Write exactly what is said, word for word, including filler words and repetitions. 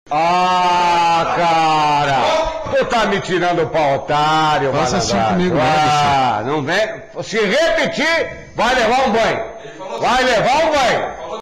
Ah, cara! Tu tá me tirando pra otário, mano. Faça assim comigo, Ah, não vem. Se repetir, vai levar um banho. Vai levar um banho.